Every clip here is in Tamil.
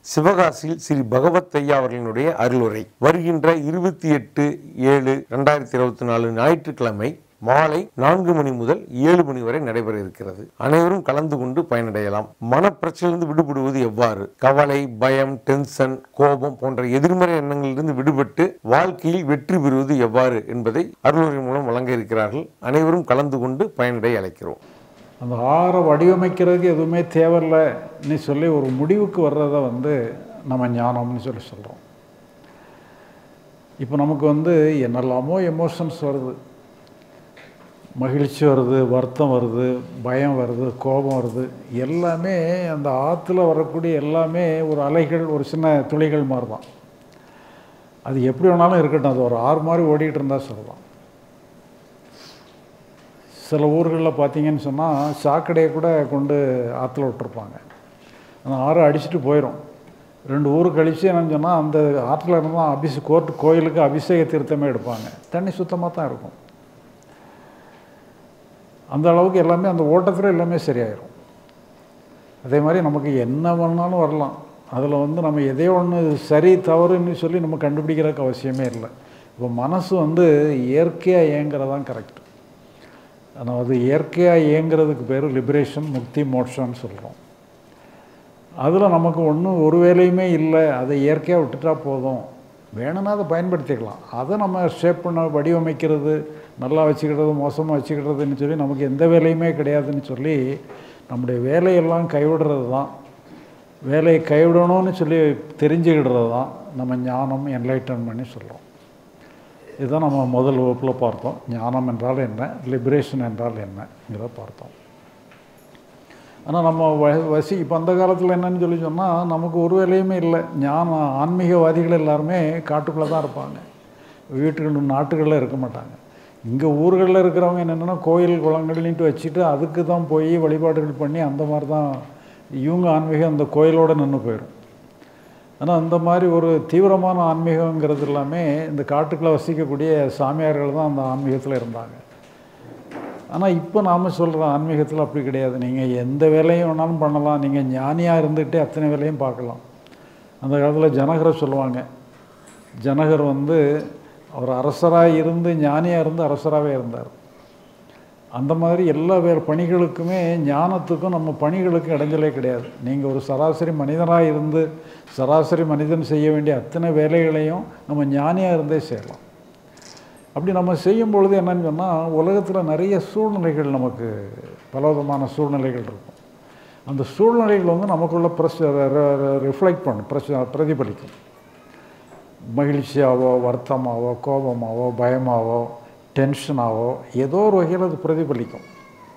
சிவகாசியில் ஸ்ரீ பகவத் ஐயா அவர்களினுடைய அருளுரை வருகின்ற 28/7/2024 ஞாயிற்றுக்கிழமை மாலை 4 மணி முதல் 7 மணி வரை நடைபெற இருக்கிறது. அனைவரும் கலந்து கொண்டு பயனடையலாம். மனப்பிரச்சனையிலிருந்து விடுபடுவது எவ்வாறு, கவலை, பயம், டென்ஷன், கோபம் போன்ற எதிர்மறை எண்ணங்களிலிருந்து விடுபட்டு வாழ்க்கையில் வெற்றி பெறுவது எவ்வாறு என்பதை அருளுரை மூலம் வழங்க இருக்கிறார்கள். அனைவரும் கலந்து கொண்டு பயனடைய அழைக்கிறோம். அந்த ஆறை வடிவமைக்கிறதுக்கு எதுவுமே தேவையில்லைன்னு சொல்லி ஒரு முடிவுக்கு வர்றதை நம்ம ஞானம்னு சொல்கிறோம். இப்போ நமக்கு என்னெல்லாமோ எமோஷன்ஸ் வருது, மகிழ்ச்சி வருது, வருத்தம் வருது, பயம் வருது, கோபம் வருது. எல்லாமே அந்த ஆற்றுல வரக்கூடிய எல்லாமே ஒரு அலைகள், ஒரு சின்ன துளிகள் மாதிரி தான். அது எப்படி வேணாலும் இருக்கட்டும், அது ஒரு ஆறு மாதிரி ஓடிக்கிட்டு இருந்தால் சொல்லலாம். சில ஊர்களில் பார்த்தீங்கன்னு சொன்னால் சாக்கடையை கூட கொண்டு ஆற்றுல விட்டுருப்பாங்க. அந்த ஆறு அடிச்சுட்டு போயிடும். 2 ஊர் கழித்து என்னன்னு சொன்னால் அந்த ஆற்றுல இருந்தால் கோயிலுக்கு அபிஷேக தீர்த்தமே எடுப்பாங்க. தண்ணி சுத்தமாக தான் இருக்கும். அந்த அளவுக்கு எல்லாமே அந்த ஓட்டத்தில் எல்லாமே சரியாயிடும். அதே மாதிரி நமக்கு என்ன வேணாலும் வரலாம். அதில் நம்ம எதையோ ஒன்று சரி தவறுன்னு சொல்லி நம்ம கண்டுபிடிக்கிறதுக்கு அவசியமே இல்லை. இப்போ மனசு இயற்கையாக இயங்கிறதான் கரெக்ட். அதாவது இயற்கையாக இயங்கிறதுக்கு பேர் லிபரேஷன், முக்தி, மோட்சம்னு சொல்கிறோம். அதில் நமக்கு ஒரு வேலையுமே இல்லை, அதை இயற்கையாக விட்டுட்டா போதும், வேணும்னா அதை பயன்படுத்திக்கலாம். அதை நம்ம ஷேப் பண்ண, வடிவமைக்கிறது, நல்லா வச்சுக்கிறது, மோசமாக வச்சுக்கிறதுன்னு சொல்லி நமக்கு எந்த வேலையுமே கிடையாதுன்னு சொல்லி நம்முடைய வேலையெல்லாம் கைவிடுறது தான். வேலையை கைவிடணும்னு சொல்லி தெரிஞ்சுக்கிடுறது தான் நம்ம ஞானம், என்லைட்டன்மெண்ட்னு சொல்கிறோம். இதுதான் நம்ம முதல் வகுப்பில் பார்த்தோம். ஞானம் என்றால் என்ன, லிபரேஷன் என்றால் என்னங்கிறத பார்த்தோம். ஆனால் நம்ம இப்போ அந்த காலத்தில் என்னன்னு சொல்லி சொன்னால் நமக்கு ஒரு வேலையுமே இல்லை. ஆன்மீகவாதிகள் எல்லாருமே காட்டுக்குள்ளே தான் இருப்பாங்க, வீட்டுகள் நாட்டுகளில் இருக்க மாட்டாங்க. இங்கே ஊர்களில் இருக்கிறவங்க என்னென்னா கோயில் குளங்கள்ன்ட்டு வச்சுட்டு அதுக்கு தான் போய் வழிபாடுகள் பண்ணி அந்த மாதிரி தான் இவங்க ஆன்மீகம் அந்த கோயிலோடு நின்று போயிடும். ஆனால் அந்த மாதிரி ஒரு தீவிரமான ஆன்மீகங்கிறது எல்லாமே இந்த காட்டுக்குள்ளே வசிக்கக்கூடிய சாமியார்கள் தான் அந்த ஆன்மீகத்தில் இருந்தாங்க. ஆனால் இப்போ நாம் சொல்கிற ஆன்மீகத்தில் அப்படி கிடையாது. நீங்கள் எந்த வேலையும் வேணாலும் பண்ணலாம், நீங்கள் ஞானியாக இருந்துகிட்டே அத்தனை வேலையும் பார்க்கலாம். அந்த காலத்தில் ஜனகரை சொல்லுவாங்க. ஜனகர் அவர் அரசராக இருந்து ஞானியாக இருந்து அரசராகவே இருந்தார். அந்த மாதிரி எல்லா பணிகளுக்குமே ஞானத்துக்கும் நம்ம பணிகளுக்கும் இடைஞ்சலே கிடையாது. நீங்கள் ஒரு சராசரி மனிதனாக இருந்து சராசரி மனிதன் செய்ய வேண்டிய அத்தனை வேலைகளையும் நம்ம ஞானியாக இருந்தே செய்யலாம். அப்படி நம்ம செய்யும் பொழுது என்னன்னு சொன்னால் உலகத்தில் நிறைய சூழ்நிலைகள், நமக்கு பலவிதமான சூழ்நிலைகள் இருக்கும். அந்த சூழ்நிலைகள் நமக்குள்ள ரிஃப்ளெக்ட் பண்ணும், பிரதிபலிக்கும். மகிழ்ச்சியாவோ, வருத்தமாவோ, கோபமாவோ, பயமாவோ, டென்ஷனாவோ ஏதோ ஒரு வகையில் அது பிரதிபலிக்கும்.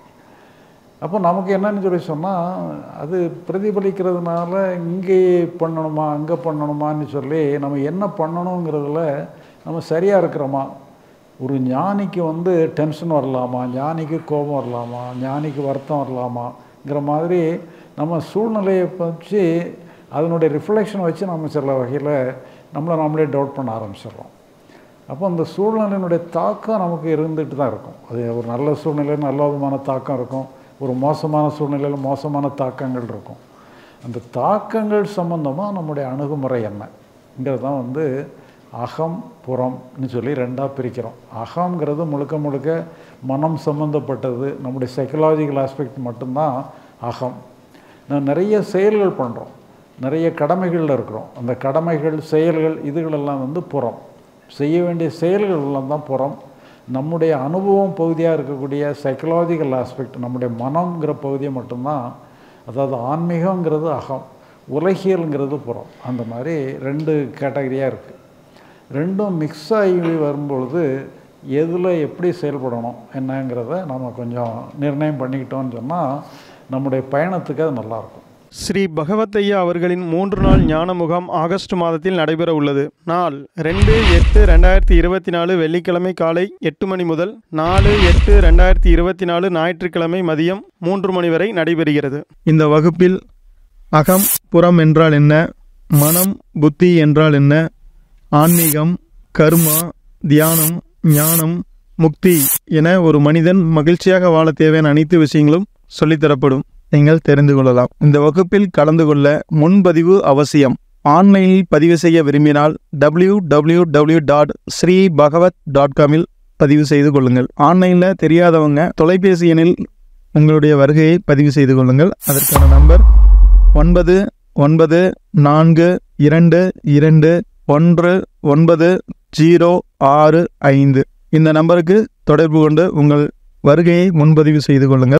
அப்போ நமக்கு என்னன்னு சொல்லி சொன்னால் அது பிரதிபலிக்கிறதுனால இங்கே பண்ணணுமா அங்கே பண்ணணுமான்னு சொல்லி நம்ம என்ன பண்ணணுங்கிறதுல நம்ம சரியாக இருக்கிறோமா. ஒரு ஞானிக்கு டென்ஷன் வரலாமா, ஞானிக்கு கோபம் வரலாமா, ஞானிக்கு வருத்தம் வரலாமாங்கிற மாதிரி நம்ம சூழ்நிலையை வச்சு அதனுடைய ரிஃப்ளெக்ஷனை வச்சு நம்ம சில வகையில் நம்மளே டவுட் பண்ண ஆரம்பிச்சிடுறோம். அப்போ அந்த சூழ்நிலையினுடைய தாக்கம் நமக்கு இருந்துகிட்டு தான் இருக்கும். அது ஒரு நல்ல சூழ்நிலையில் நல்ல விதமான தாக்கம் இருக்கும், ஒரு மோசமான சூழ்நிலையில் மோசமான தாக்கங்கள் இருக்கும். அந்த தாக்கங்கள் சம்பந்தமாக நம்முடைய அணுகுமுறை என்னங்கிறது தான் அகம் புறம்னு சொல்லி 2ஆக பிரிக்கிறோம். அகங்கிறது முழுக்க மனம் சம்மந்தப்பட்டது, நம்முடைய சைக்கலாஜிக்கல் ஆஸ்பெக்ட் மட்டும்தான் அகம். நிறைய செயல்கள் பண்ணுறோம், நிறைய கடமைகளில் இருக்கிறோம். அந்த கடமைகள், செயல்கள், இதுகளெல்லாம் புறம். செய்ய வேண்டிய செயல்கள் எல்லாம் தான் புறம். நம்முடைய அனுபவம் பகுதியாக இருக்கக்கூடிய சைக்கலாஜிக்கல் ஆஸ்பெக்ட், நம்முடைய மனம்ங்கிற பகுதியை மட்டும்தான், அதாவது ஆன்மீகங்கிறது அகம், உலகியல்ங்கிறது புறம். அந்த மாதிரி 2 கேட்டகரியாக இருக்குது. 2ம் மிக்ஸ் ஆகி வரும்பொழுது எதில் எப்படி செயல்படணும் என்னங்கிறத நம்ம கொஞ்சம் நிர்ணயம் பண்ணிக்கிட்டோம்னு சொன்னால் நம்முடைய பயணத்துக்கு அது நல்லாயிருக்கும். ஸ்ரீ பகவத் ஐயா அவர்களின் 3 நாள் ஞான முகாம் ஆகஸ்ட் மாதத்தில் நடைபெற உள்ளது. நாள் 2/8/2024 வெள்ளிக்கிழமை காலை 8 மணி முதல் 4/8/2024 ஞாயிற்றுக்கிழமை மதியம் 3 மணி வரை நடைபெறுகிறது. இந்த வகுப்பில் அகம் புறம் என்றால் என்ன, மனம் புத்தி என்றால் என்ன, ஆன்மீகம், கர்மா, தியானம், ஞானம், முக்தி என ஒரு மனிதன் மகிழ்ச்சியாக வாழ தேவையான அனைத்து விஷயங்களும் சொல்லித்தரப்படும். நீங்கள் தெரிந்து கொள்ளலாம். இந்த வகுப்பில் கலந்து கொள்ள முன்பதிவு அவசியம். ஆன்லைனில் பதிவு செய்ய விரும்பினால் www.sreebhagavat.com பதிவு செய்து கொள்ளுங்கள். ஆன்லைனில் தெரியாதவங்க தொலைபேசி எண்ணில் உங்களுடைய வருகையை பதிவு செய்து கொள்ளுங்கள். அதற்கான நம்பர் 9942219065. இந்த நம்பருக்கு தொடர்பு கொண்டு உங்கள் வருகையை முன்பதிவு செய்து கொள்ளுங்கள்.